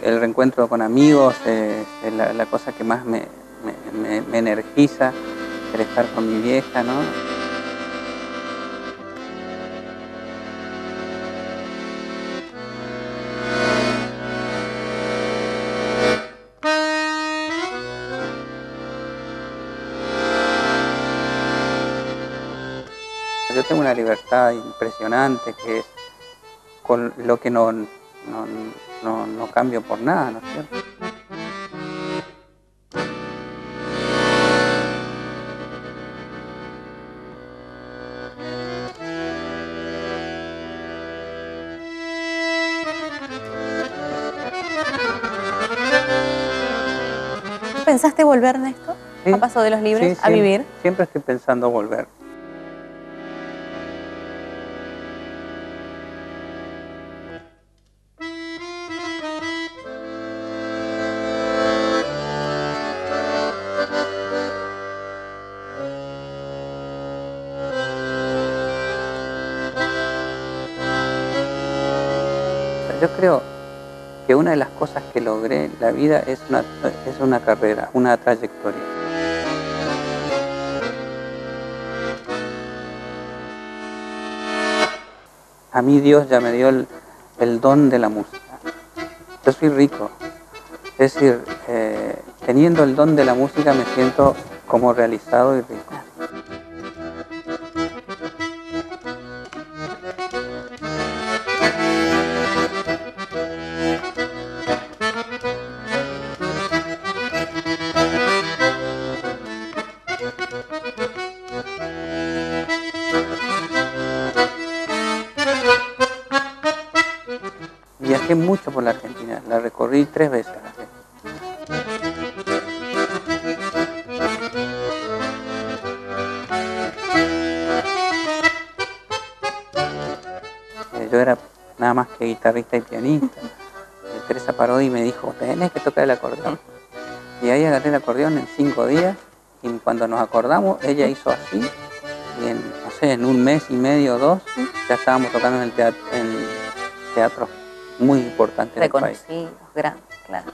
el reencuentro con amigos es la cosa que más me energiza, el estar con mi vieja, ¿no? Yo tengo una libertad impresionante que es con lo que no cambio por nada, ¿no es cierto? ¿Pensaste volver, Néstor, a Paso de los Libres, a vivir? Siempre estoy pensando volver. Yo creo que una de las cosas que logré en la vida es una carrera, una trayectoria. A mí Dios ya me dio el don de la música. Yo soy rico. Es decir, teniendo el don de la música me siento como realizado y rico. Viajé mucho por la Argentina, la recorrí 3 veces. Yo era nada más que guitarrista y pianista. Teresa Parodi me dijo, tenés que tocar el acordeón. Y ahí agarré el acordeón en 5 días y cuando nos acordamos ella hizo así y no sé, en un mes y medio o 2 ya estábamos tocando en teatros muy importantes del país. Reconocidos, grandes, claro.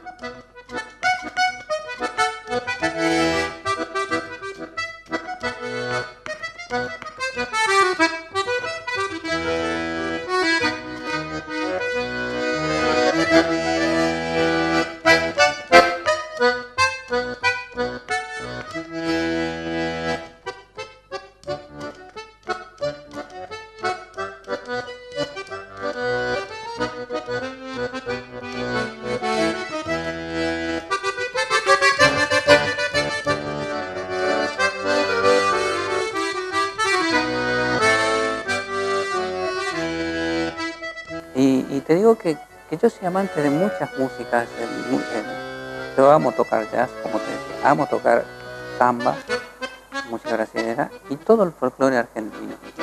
Y te digo que yo soy amante de muchas músicas. Yo amo tocar jazz, como te decía, amo tocar samba, música brasileña y todo el folclore argentino.